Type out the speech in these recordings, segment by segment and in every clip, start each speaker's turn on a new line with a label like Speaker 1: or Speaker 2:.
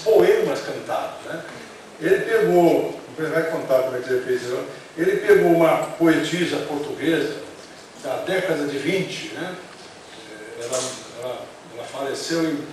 Speaker 1: poemas cantados, né? Ele pegou, ele vai contar como é que ele fez isso, ele pegou uma poetisa portuguesa da década de 20, né? Ela faleceu em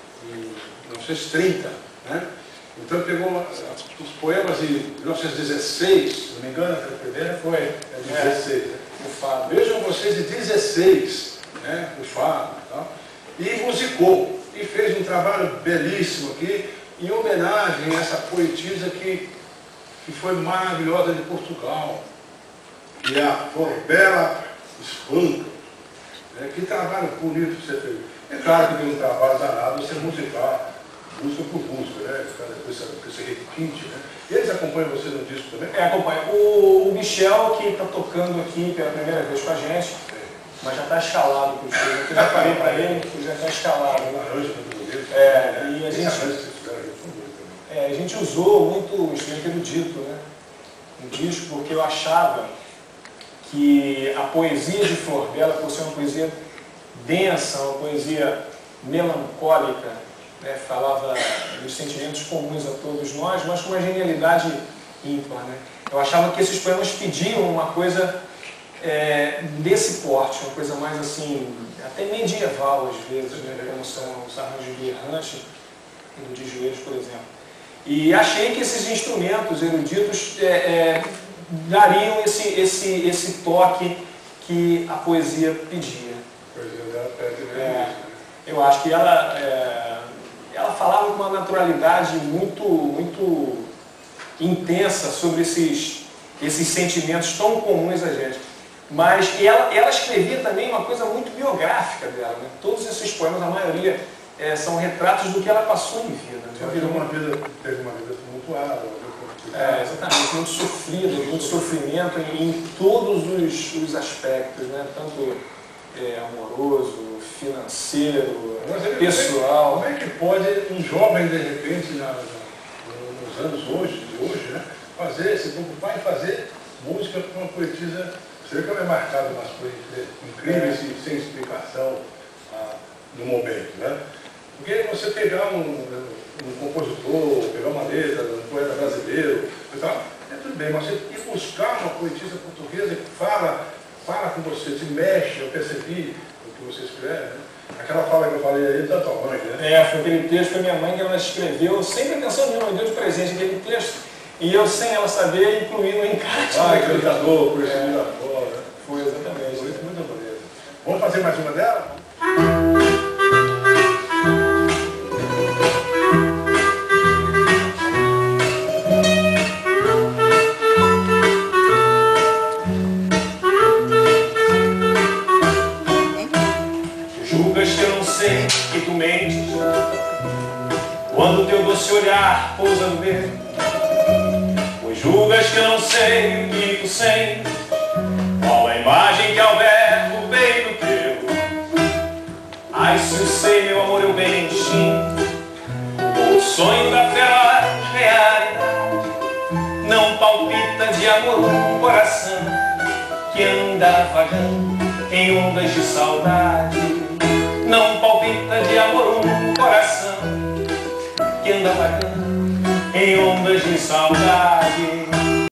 Speaker 1: 1930, né? Então pegou os poemas de 1916, se não me engano, a primeira foi de 16, né? O Fado. Vejam vocês, de 16, né? O Fado e tal, e musicou, e fez um trabalho belíssimo aqui, em homenagem a essa poetisa que foi maravilhosa de Portugal, que é a Florbela Espanca, né? Que trabalho bonito você fez. É claro que tem um trabalho danado você musicar, música por música, né? Com esse requinte, né? E eles acompanham você no disco também?
Speaker 2: Acompanha. O Michel, que está tocando aqui pela primeira vez com a gente, mas já está escalado com o show. Eu já falei para ele que já está escalado. E a gente usou muito o instrumento erudito, né, no disco, porque eu achava que a poesia de Florbela, por ser uma poesia densa, uma poesia melancólica, né, falava dos sentimentos comuns a todos nós, mas com uma genialidade ímpar, né? Eu achava que esses poemas pediam uma coisa desse porte, uma coisa mais assim, até medieval às vezes, né, como são os arranjos do Errante e do De Joelhos, por exemplo. E achei que esses instrumentos eruditos dariam esse toque que a poesia pedia.
Speaker 1: A poesia dela pede mesmo.
Speaker 2: Eu acho que ela falava com uma naturalidade muito intensa sobre esses sentimentos tão comuns a gente. Mas ela escrevia também uma coisa muito biográfica dela, né? Todos esses poemas, a maioria, são retratos do que ela passou em vida. Né?
Speaker 1: Ela teve uma vida tumultuada.
Speaker 2: Exatamente, muito sofrida, muito sofrimento em todos os aspectos, né? Tanto amoroso, financeiro, pessoal.
Speaker 1: Como é que pode um jovem, de repente, nos anos de hoje, né, se preocupar em fazer música com uma poetisa? Você vê que ela é marcada umas coisas incríveis e sem explicação no momento, né? Porque você pegar um compositor, pegar uma letra, um poeta brasileiro, tudo bem, mas você ir buscar uma poetisa portuguesa que fala com você, te mexe, eu percebi o que você escreve, né? Aquela fala que eu falei aí da tua mãe, né?
Speaker 2: Foi aquele texto que a minha mãe que ela escreveu, sem pretensão nenhuma, me deu de presente aquele texto, e eu, sem ela saber, incluí no encarte.
Speaker 1: Cantador, por isso da fora, né?
Speaker 2: Foi exatamente.
Speaker 1: Foi muito bonito. Vamos fazer mais uma dela?
Speaker 2: Julgas que eu não sei que tu mentes quando teu doce olhar pousa no meu. Pois julgas que eu não sei o que tu sentes, qual a imagem que alberga o peito teu. Ai, se eu sei, meu amor, eu bem instinto, o sonho da feroz realidade não palpita de amor um coração que anda vagando em ondas de saudade. Não palpita de amor um coração que anda vagando em ondas de saudade.